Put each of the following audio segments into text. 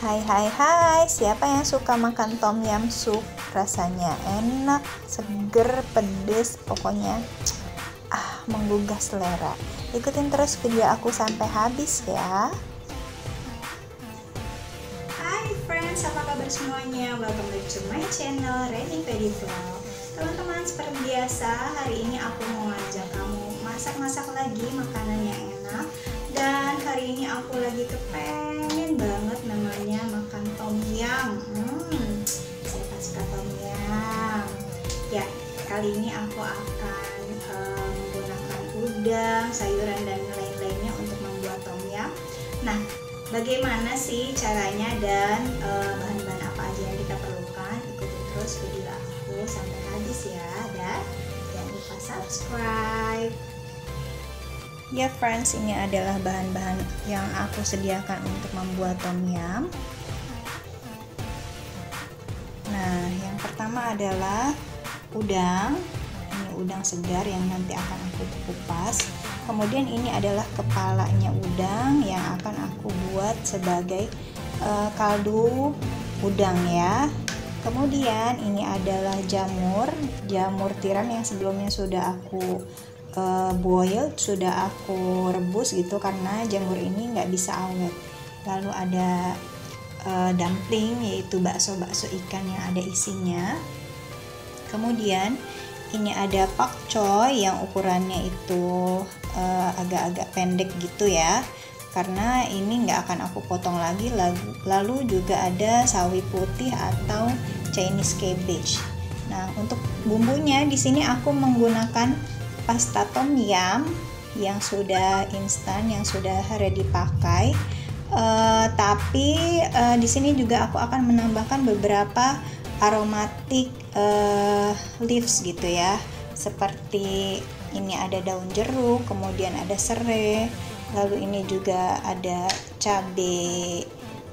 Hai hai hai, siapa yang suka makan tom yum soup? Rasanya enak, seger, pedes, pokoknya menggugah selera. Ikutin terus video aku sampai habis ya. Hai friends, apa kabar semuanya? Welcome back to my channel Ready Pedi Vlog. Teman-teman, seperti biasa, hari ini aku mau ngajak kamu masak-masak lagi makanan yang enak. Dan hari ini aku lagi kepengen banget namanya makan tom yum. Siapa suka tom yum? Ya, kali ini aku akan menggunakan udang, sayuran, dan lain-lainnya untuk membuat tom yum. Nah, bagaimana sih caranya dan bahan-bahan apa aja yang kita perlukan? Ikutin terus video aku sampai habis ya, dan jangan lupa subscribe. Ya friends, ini adalah bahan-bahan yang aku sediakan untuk membuat tom yum. Nah, yang pertama adalah udang. Ini udang segar yang nanti akan aku kupas. Kemudian ini adalah kepalanya udang yang akan aku buat sebagai kaldu udang ya. Kemudian ini adalah jamur tiram yang sebelumnya sudah aku boil, sudah aku rebus gitu karena jamur ini nggak bisa awet. Lalu ada dumpling, yaitu bakso ikan yang ada isinya. Kemudian ini ada pakcoy yang ukurannya itu agak-agak pendek gitu ya, karena ini nggak akan aku potong lagi. Lalu juga ada sawi putih atau Chinese cabbage. Nah, untuk bumbunya di sini aku menggunakan pasta tom yum yang sudah instan, yang sudah ready pakai. Tapi di sini juga aku akan menambahkan beberapa aromatic leaves gitu ya, seperti ini ada daun jeruk, kemudian ada serai, lalu ini juga ada cabai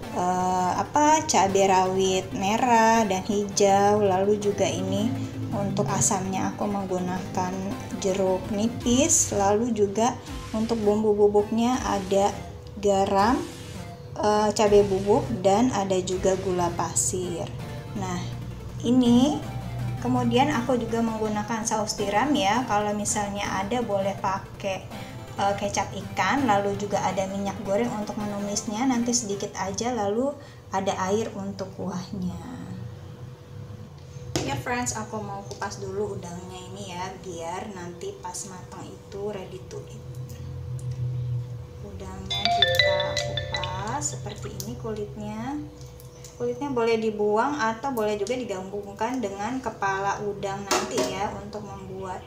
cabai rawit merah dan hijau. Lalu juga ini untuk asamnya aku menggunakan jeruk nipis. Lalu juga untuk bumbu bubuknya ada garam, cabai bubuk, dan ada juga gula pasir. Nah, ini kemudian aku juga menggunakan saus tiram ya. Kalau misalnya ada boleh pakai kecap ikan. Lalu juga ada minyak goreng untuk menumisnya, nanti sedikit aja. Lalu ada air untuk kuahnya. Ya friends, aku mau kupas dulu udangnya ini ya, biar nanti pas matang itu ready to eat. Udangnya kita kupas seperti ini kulitnya. Kulitnya boleh dibuang atau boleh juga digabungkan dengan kepala udang nanti ya, untuk membuat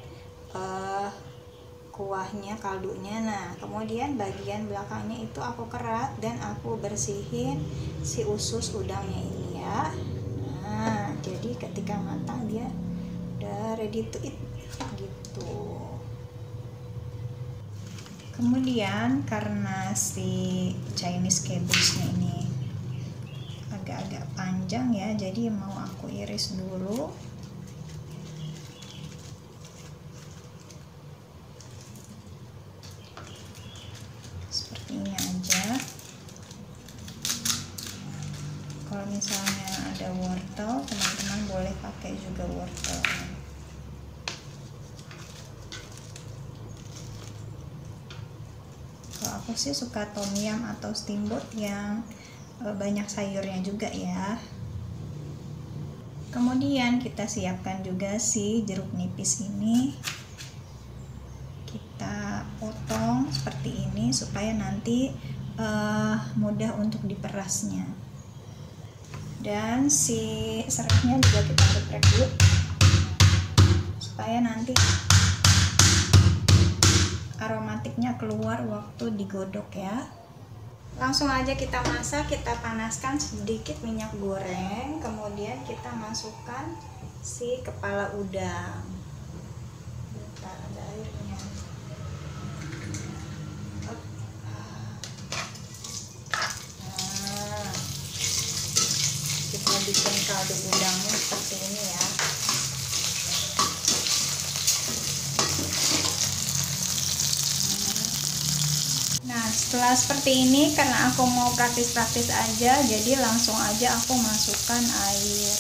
kuahnya, kaldunya. Nah, kemudian bagian belakangnya itu aku kerat dan aku bersihin si usus udangnya ini ya. Nah, jadi ketika matang dia udah ready to eat gitu. Kemudian karena si Chinese cabbage-nya ini agak-agak panjang ya, jadi mau aku iris dulu. Seperti ini aja. Kalau misalnya ada wortel, teman-teman boleh pakai juga wortel. Kalau aku sih suka tom yum atau steamboat yang banyak sayurnya juga ya. Kemudian kita siapkan juga si jeruk nipis ini. Kita potong seperti ini supaya nanti mudah untuk diperasnya. Dan si serainya juga kita geprek dulu supaya nanti aromatiknya keluar waktu digodok ya. Langsung aja kita masak. Kita panaskan sedikit minyak goreng, kemudian kita masukkan si kepala udang. Bentar, ada airnya. Nah, kita bikin kaldu udangnya seperti ini ya. Nah, Setelah seperti ini, karena aku mau praktis-praktis aja, jadi langsung aja aku masukkan air.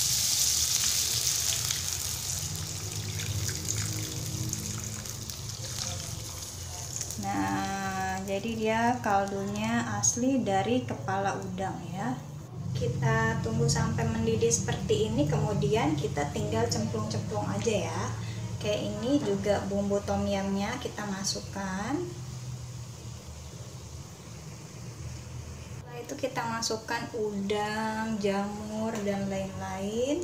Nah, jadi dia kaldunya asli dari kepala udang ya. Kita tunggu sampai mendidih seperti ini, kemudian kita tinggal cemplung-cemplung aja ya. Kayak ini juga bumbu tom yumnya kita masukkan. Itu kita masukkan udang, jamur, dan lain-lain.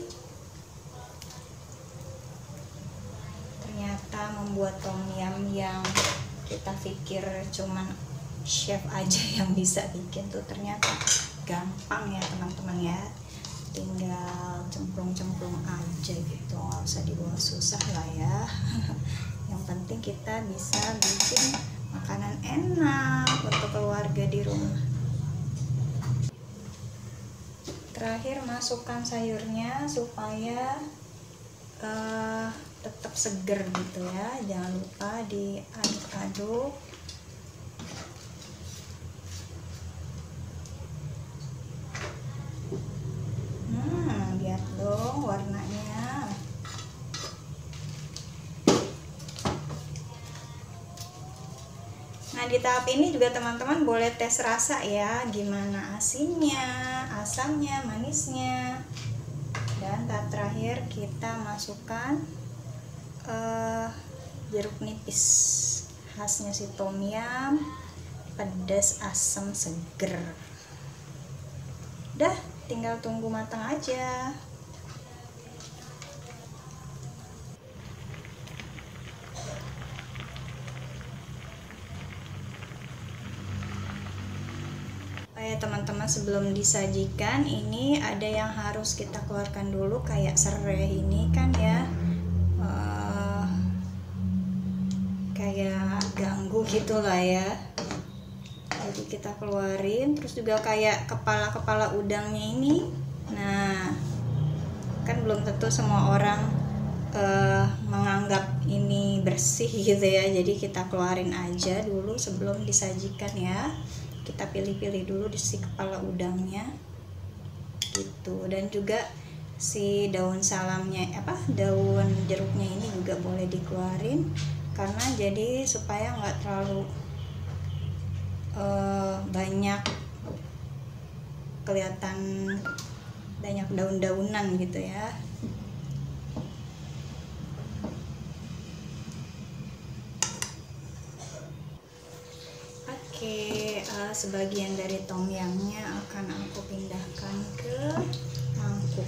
Ternyata membuat tom yum yang kita pikir cuman chef aja yang bisa bikin tuh ternyata gampang ya teman-teman ya. Tinggal cemplung-cemplung aja gitu, nggak usah dibawa susah lah ya. Yang penting kita bisa bikin makanan enak untuk keluarga di rumah. Terakhir masukkan sayurnya supaya tetap seger gitu ya. Jangan lupa diaduk-aduk. Lihat dong warnanya. Nah, di tahap ini juga teman-teman boleh tes rasa ya, gimana asinnya, asamnya, manisnya. Dan tahap terakhir kita masukkan jeruk nipis, khasnya si tom yum, pedas, asam, seger. Udah, tinggal tunggu matang aja. Ya teman-teman, sebelum disajikan ini ada yang harus kita keluarkan dulu, kayak serai ini kan ya, kayak ganggu gitulah ya. Jadi kita keluarin. Terus juga kayak kepala udangnya ini. Nah, kan belum tentu semua orang menganggap ini bersih gitu ya. Jadi kita keluarin aja dulu sebelum disajikan ya. Kita pilih-pilih dulu di si kepala udangnya gitu. Dan juga si daun salamnya, daun jeruknya ini juga boleh dikeluarin, karena jadi supaya nggak terlalu banyak kelihatan banyak daun-daunan gitu ya. Oke, sebagian dari tom yumnya akan aku pindahkan ke mangkuk.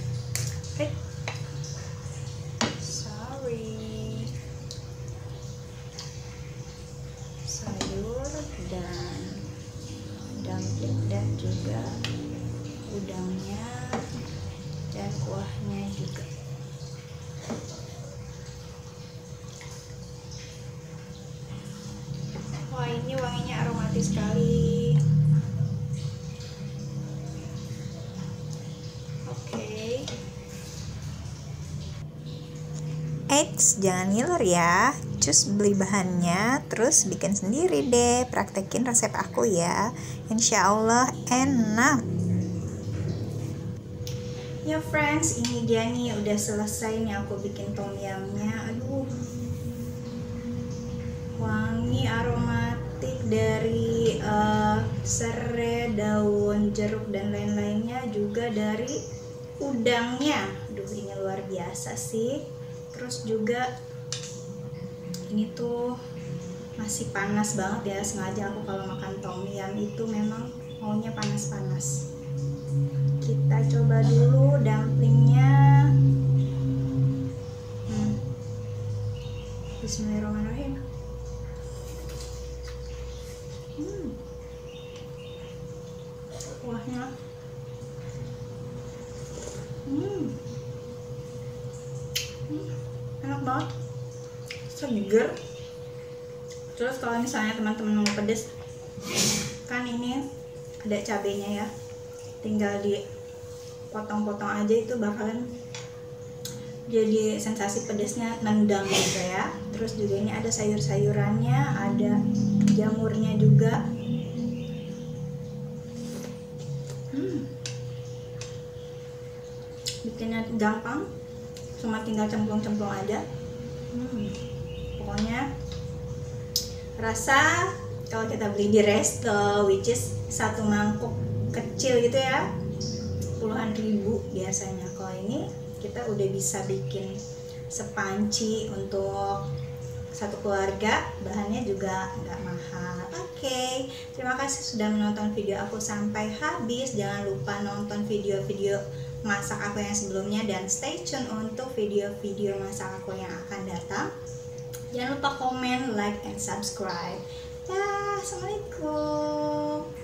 Sayur dan dumpling dan juga udangnya dan kuahnya juga. Wah, ini wanginya aromatis sekali. Oke. Eits, jangan ngiler ya. Cus beli bahannya, terus bikin sendiri deh. Praktekin resep aku ya. Insya Allah enak. Ya friends, ini dia nih, udah selesai nih aku bikin tom yumnya. Aduh, wangi aromatik dari serai, daun jeruk dan lain-lainnya, juga dari udangnya. Aduh, ini luar biasa sih. Terus juga ini tuh masih panas banget ya. Sengaja aku kalau makan tom yum itu memang maunya panas-panas. Kita coba dulu dumplingnya. Bismillahirrahmanirrahim. Kuahnya enak banget, seger. Terus kalau misalnya teman-teman mau pedes, kan ini ada cabenya ya, tinggal dipotong-potong aja, itu bakalan jadi sensasi pedesnya nendang gitu ya. Terus juga ini ada sayur-sayurannya, ada jamurnya juga. Bikinnya gampang, cuma tinggal cemplung-cemplung aja. Pokoknya rasa kalau kita beli di resto, which is satu mangkuk kecil gitu ya, puluhan ribu biasanya. Kalau ini kita udah bisa bikin sepanci untuk satu keluarga, bahannya juga nggak mahal. Oke, terima kasih sudah menonton video aku sampai habis. Jangan lupa nonton video-video masak aku yang sebelumnya dan stay tune untuk video-video masak aku yang akan datang. Jangan lupa komen, like, and subscribe. Ya, assalamualaikum.